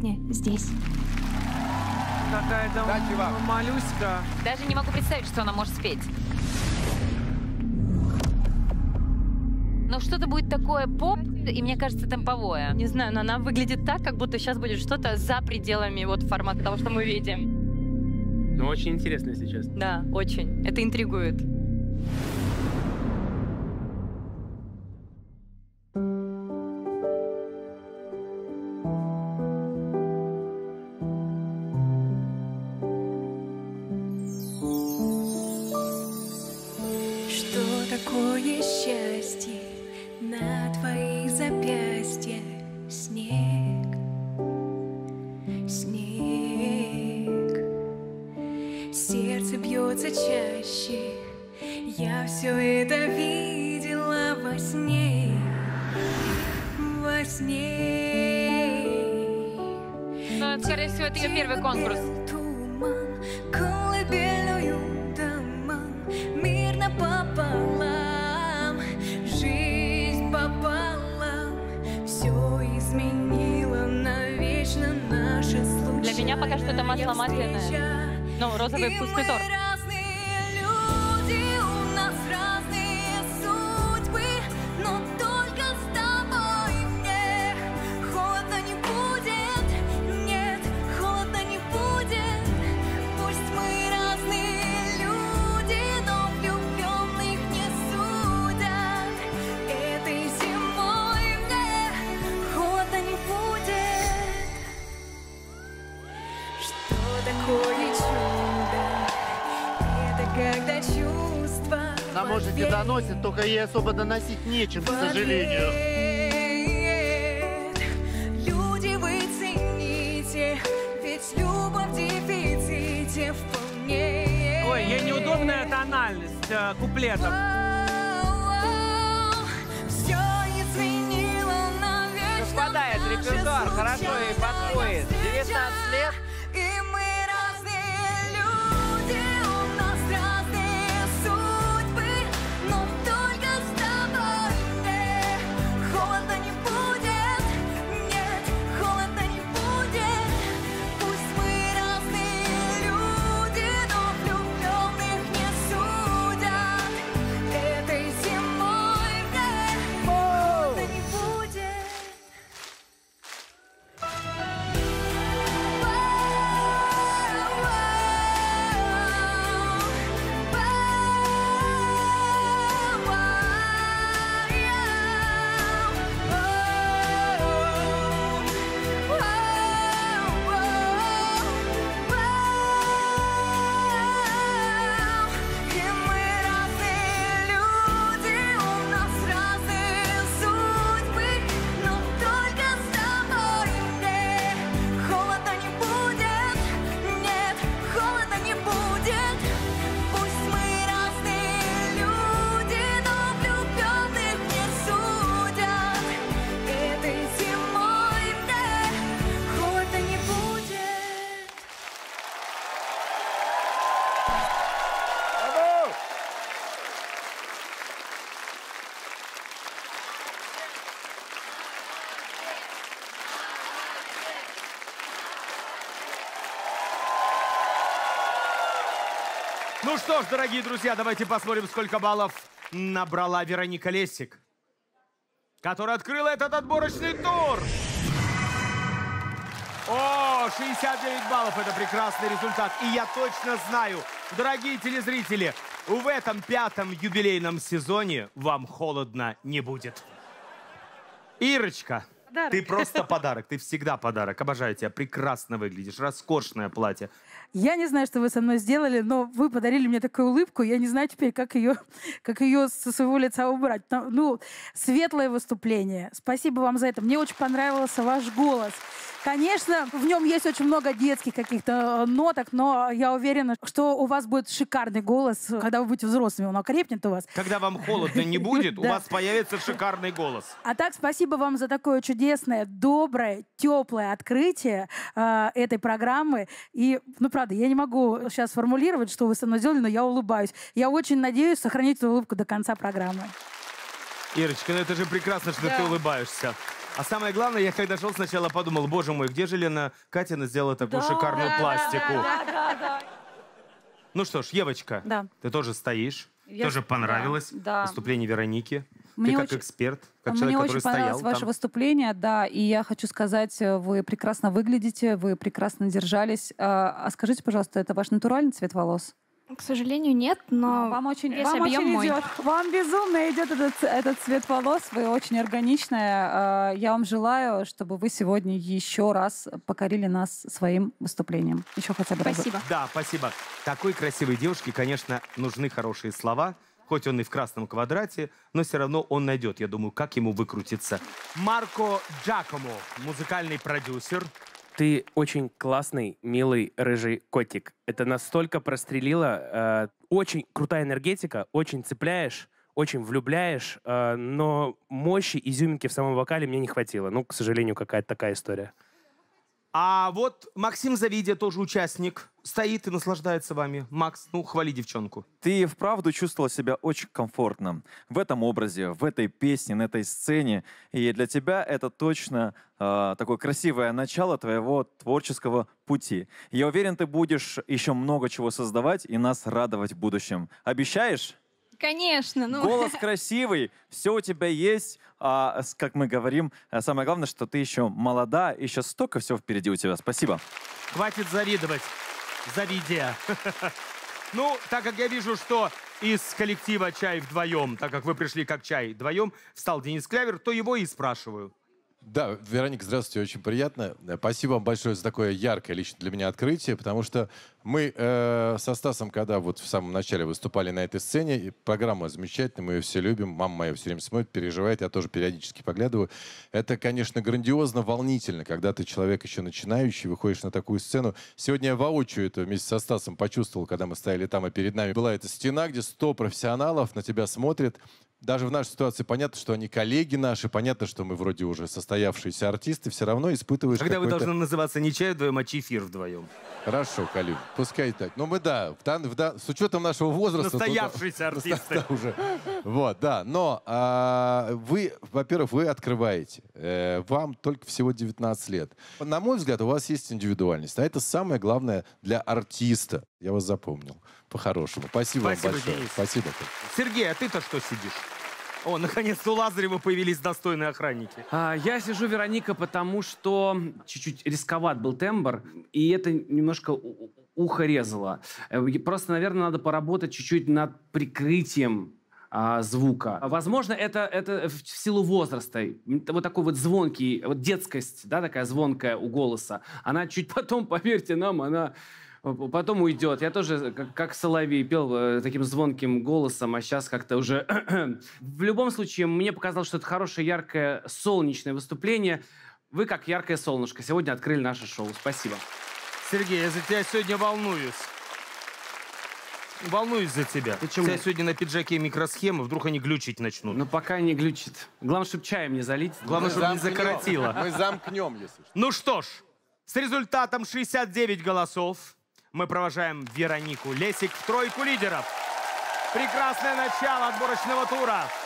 сегодня здесь. Какая-то малюська. Даже не могу представить, что она может спеть. Но что-то будет такое поп, и мне кажется, темповое. Не знаю, но она выглядит так, как будто сейчас будет что-то за пределами вот формата того, что мы видим. Ну, очень интересно, если честно. Да, очень. Это интригует. Что такое счастье на твоих запястьях? Снег, снег. Сердце бьется чаще. Я все это видела во сне, во сне. Ну, скорее всего, это ее первый конкурс. Туман, колыбельную домам, мир напополам, жизнь пополам, все изменило навечно наши случаи. Для меня пока что это масло масляное. Ну, розовый вкусный торт. Когда чувства Может, не доносит, только ей особо доносить нечем, к сожалению. Люди, вы цените, ведь любовь в дефиците вполне. Ой, ей неудобная тональность куплетов. Все изменило навечно. Совпадает репертуар, хорошо ей подходит. 19 лет. И мы разные люди, у нас разные судьбы, но только с тобой мне холодно не будет, нет, холодно не будет. Пусть мы разные люди, но влюбленных не судят. Этой зимой мне холодно не будет. Ну что ж, дорогие друзья, давайте посмотрим, сколько баллов набрала Вероника Лессик, которая открыла этот отборочный тур. О, 69 баллов – это прекрасный результат. И я точно знаю, дорогие телезрители, в этом 5-м юбилейном сезоне вам холодно не будет. Ирочка, Подарок. ты просто подарок, ты всегда подарок. Обожаю тебя, прекрасно выглядишь, роскошное платье. Я не знаю, что вы со мной сделали, но вы подарили мне такую улыбку. Я не знаю теперь, как ее со своего лица убрать. Ну, светлое выступление. Спасибо вам за это. Мне очень понравился ваш голос. Конечно, в нем есть очень много детских каких-то ноток, но я уверена, что у вас будет шикарный голос, когда вы будете взрослыми. Он окрепнет у вас. Когда вам холодно не будет, у вас появится шикарный голос. А так, спасибо вам за такое чудесное, доброе, теплое открытие этой программы. И, ну, правда, я не могу сейчас сформулировать, что вы со мной сделали, но я улыбаюсь. Я очень надеюсь сохранить эту улыбку до конца программы. Ирочка, ну это же прекрасно, что ты улыбаешься. А самое главное, я когда шел сначала подумал, боже мой, где же Лена Катина сделала такую шикарную пластику? Да. Ну что ж, Евочка, Да. ты тоже стоишь, Я- тоже понравилось да. выступление Вероники. Мне ты как очень- эксперт, как Мне человек, очень который понравилось стоял ваше там. выступление, да, и я хочу сказать, вы прекрасно выглядите, вы прекрасно держались. А скажите, пожалуйста, это ваш натуральный цвет волос? К сожалению, нет, но Вам очень, весь вам объем очень мой. идет. Вам безумно идет этот цвет волос. Вы очень органичная. Я вам желаю, чтобы вы сегодня еще раз покорили нас своим выступлением. Еще хотя бы разок. Спасибо. Да, спасибо. Такой красивой девушке, конечно, нужны хорошие слова. Хоть он и в красном квадрате, но все равно он найдет, я думаю, как ему выкрутиться. Марко Джакомо, музыкальный продюсер. Ты очень классный, милый, рыжий котик. Это настолько прострелило. Очень крутая энергетика, очень цепляешь, очень влюбляешь, но мощи, изюминки в самом вокале мне не хватило. Ну, к сожалению, какая-то такая история. А вот Максим Завидия, тоже участник, стоит и наслаждается вами. Макс, ну, хвали девчонку. Ты вправду чувствовала себя очень комфортно в этом образе, в этой песне, на этой сцене. И для тебя это точно такое красивое начало твоего творческого пути. Я уверен, ты будешь еще много чего создавать и нас радовать в будущем. Обещаешь? Конечно, ну... Голос красивый, все у тебя есть. Как мы говорим, самое главное, что ты еще молода, еще столько всего впереди у тебя. Спасибо. Хватит завидовать. Завидия. Ну, так как я вижу, что из коллектива «Чай вдвоем», так как вы пришли как «Чай вдвоем», встал Денис Клявер, то его и спрашиваю. Да, Вероника, здравствуйте, очень приятно. Спасибо вам большое за такое яркое лично для меня открытие, потому что мы со Стасом, когда вот в самом начале выступали на этой сцене, и программа замечательная, мы ее все любим, мама моя все время смотрит, переживает, я тоже периодически поглядываю. Это, конечно, грандиозно, волнительно, когда ты человек еще начинающий, выходишь на такую сцену. Сегодня я воочию это вместе со Стасом почувствовал, когда мы стояли там, и перед нами была эта стена, где 100 профессионалов на тебя смотрят. Даже в нашей ситуации понятно, что они коллеги наши, понятно, что мы вроде уже состоявшиеся артисты, все равно испытываешь Когда вы какой-то... должны называться не «Чай вдвоем», а «Чефир вдвоем». Хорошо, Калюм, пускай так. Ну мы, да, с учетом нашего возраста... Настоявшиеся артисты. Да, уже. Вот, да. Но вы, во-первых, вы открываете. Вам только всего 19 лет. На мой взгляд, у вас есть индивидуальность. А это самое главное для артиста. Я вас запомнил. По-хорошему. Спасибо вам большое. Денис. Спасибо. Сергей, а ты-то что сидишь? О, наконец-то у Лазарева появились достойные охранники. Я сижу, Вероника, потому что чуть-чуть рисковат был тембр, и это немножко ухо резало. Просто, наверное, надо поработать чуть-чуть над прикрытием звука. Возможно, это в силу возраста. Вот такой вот звонкий, вот детскость, да, такая звонкая у голоса. Она чуть потом, поверьте нам, она... Потом уйдет. Я тоже, как соловей, пел таким звонким голосом, а сейчас как-то уже... В любом случае, мне показалось, что это хорошее, яркое, солнечное выступление. Вы, как яркое солнышко, сегодня открыли наше шоу. Спасибо. Сергей, я за тебя сегодня волнуюсь. Волнуюсь за тебя. Почему? У тебя сегодня на пиджаке микросхемы, вдруг они глючить начнут. Но пока не глючит. Главное, чтобы чаем не залить. Главное, чтобы не закоротило. Мы замкнем, если что. Ну что ж, с результатом 69 голосов мы провожаем Веронику Лесик в тройку лидеров. Прекрасное начало отборочного тура.